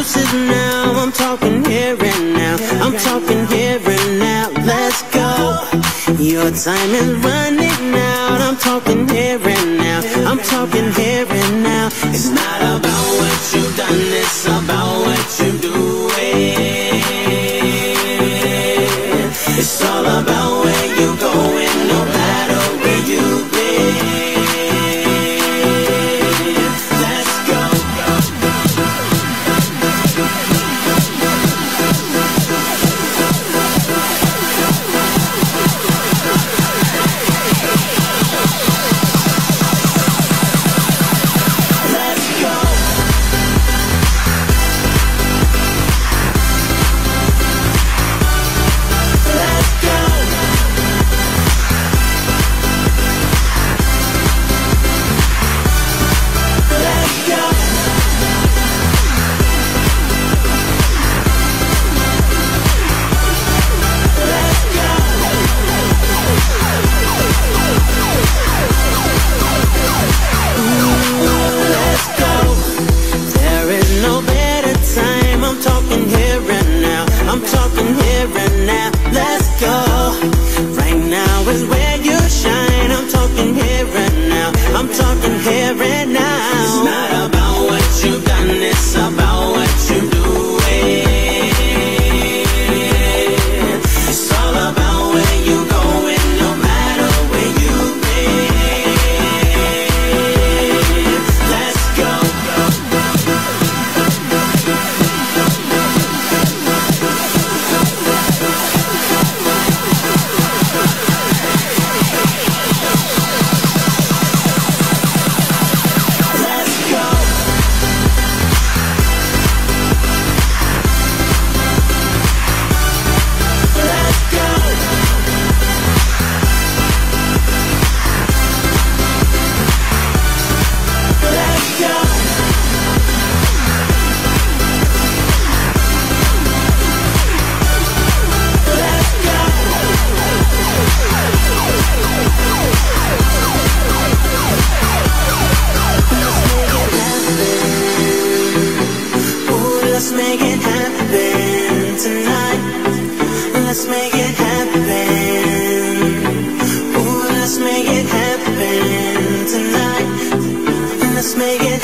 house is now. I'm talking here and now. I'm talking here and now. Let's go. Your time is running out. I'm talking here and now. I'm talking here and now. It's not about what you've done, it's about what you doing. It's all about where you going, no matter where you've been. Let's go. I'm talking here and now, let's go. Right now is where you shine. I'm talking here and now, I'm talking here and now. It's not about what you've done, it's about what you doing. It's all about where you going, no matter where you've been. Let's go. Let's make it happen tonight. Let's make it happen. Ooh, let's make it happen tonight. Let's make it